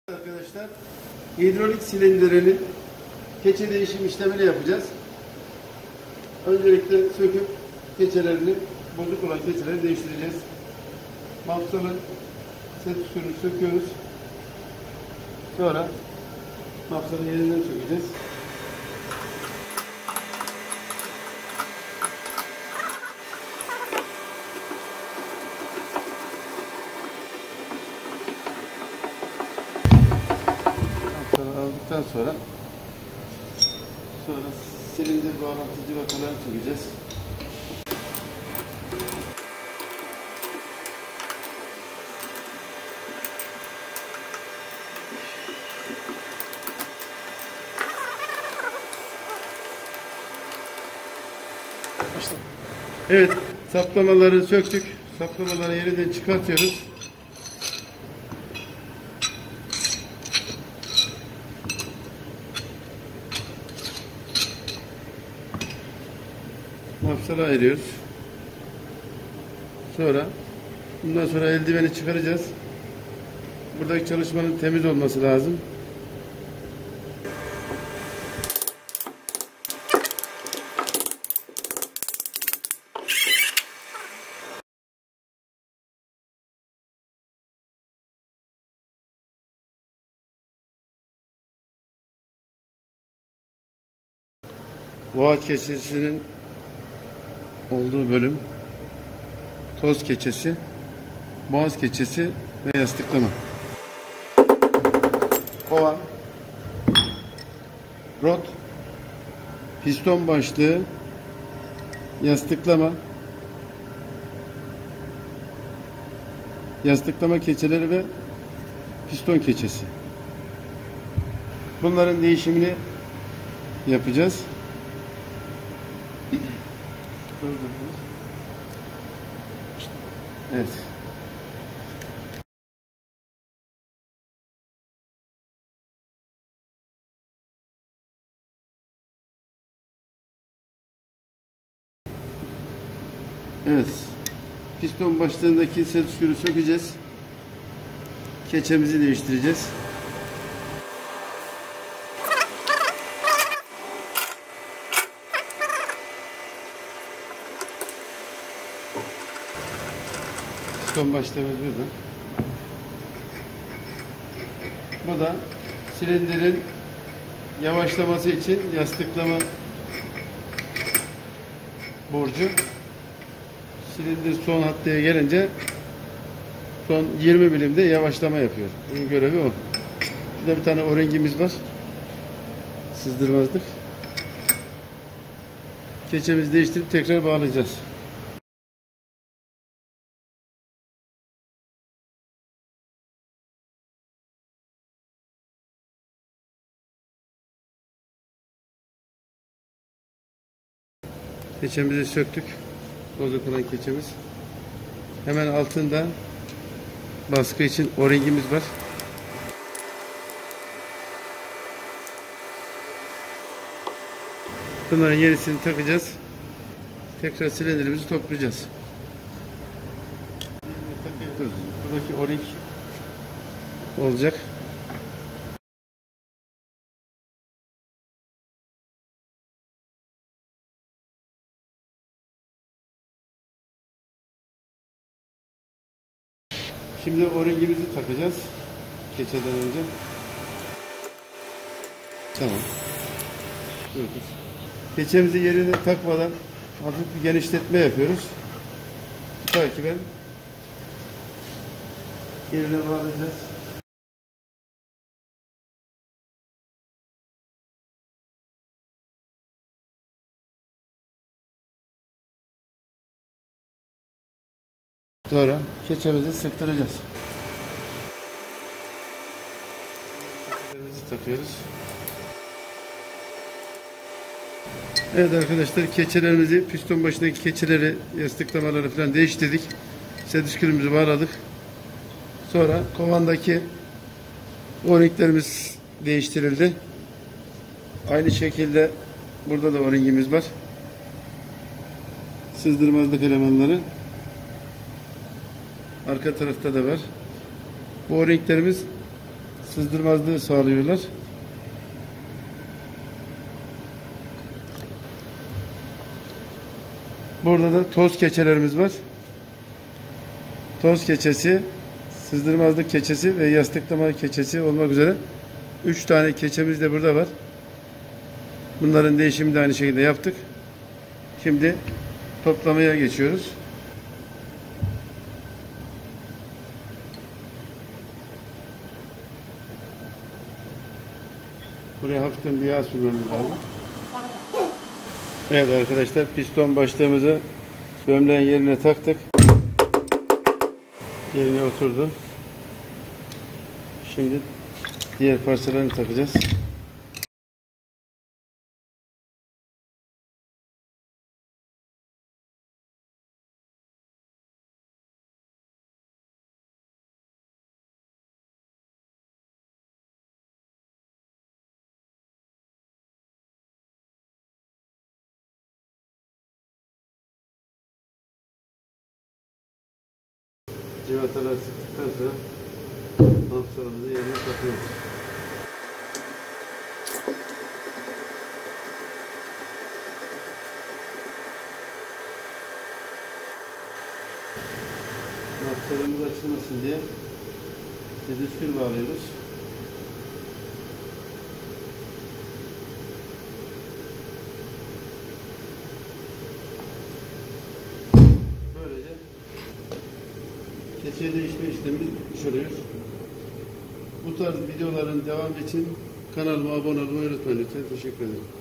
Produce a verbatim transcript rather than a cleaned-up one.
Arkadaşlar, hidrolik silindirinin keçe değişim işlemini yapacağız. Öncelikle söküp keçelerini, bozuk olan keçeleri değiştireceğiz. Mafsalın set üstünü söküyoruz. Sonra mafsalın yerinden sökeceğiz. Aldıktan sonra sonra silindir bağlantı cıvatalarını sökeceğiz. Evet, saplamaları söktük. Saplamaları yerinden çıkartıyoruz. Mafsala ayırıyoruz. Sonra bundan sonra eldiveni çıkaracağız. Buradaki çalışmanın temiz olması lazım. Boğa keçesinin olduğu bölüm, toz keçesi, boğaz keçesi ve yastıklama. Kovan, rot, piston başlığı, yastıklama, yastıklama keçeleri ve piston keçesi. Bunların değişimini yapacağız. Evet. Evet. Piston başlığındaki set üskürü sökeceğiz. Keçemizi değiştireceğiz. Piston başlığımız burada. Bu da silindirin yavaşlaması için yastıklama borcu. Silindir son hattaya gelince son yirmi milimde yavaşlama yapıyor. Bunun görevi o. Burada bir tane o-ringimiz var. Sızdırmazlık. Keçemizi değiştirip tekrar bağlayacağız. Keçemizi söktük. Bozuk olan keçemiz. Hemen altında baskı için o-ringimiz var. Bunların yenisini takacağız. Tekrar silindirimizi toplayacağız. Buradaki o-ring olacak. Şimdi o-ringimizi takacağız. Keçeden önce. Tamam. Dur, dur. Keçemizi yerine takmadan hafif bir genişletme yapıyoruz. Takiben yerine bağlayacağız. Sonra keçemizi sıktıracağız. Keçemizi takıyoruz. Evet arkadaşlar, keçelerimizi, piston başındaki keçeleri, yastıklamaları falan değiştirdik. Set üskürümüzü bağladık. Sonra kovandaki o-ringlerimiz değiştirildi. Aynı şekilde burada da o-ringimiz var. Sızdırmazlık elemanları. Arka tarafta da var. Bu o-ringlerimiz sızdırmazlığı sağlıyorlar. Burada da toz keçelerimiz var. Toz keçesi, sızdırmazlık keçesi ve yastıklama keçesi olmak üzere üç tane keçemiz de burada var. Bunların değişimini de aynı şekilde yaptık. Şimdi toplamaya geçiyoruz. Buraya hafiften bir yağ sürmemiz lazım. Evet arkadaşlar, piston başlığımızı gömleğin yerine taktık. Yerine oturdu. Şimdi diğer parçalarını takacağız. Civatalar sıktıktan sonra amsalımızı yerine takıyoruz. Amsalımız açılmasın diye diskül bağlıyoruz. Böylece keçe değişme işlemi bitmiş oluyor. Bu tarz videoların devamı için kanalıma abone olmayı unutmayın lütfen. Teşekkür ederim.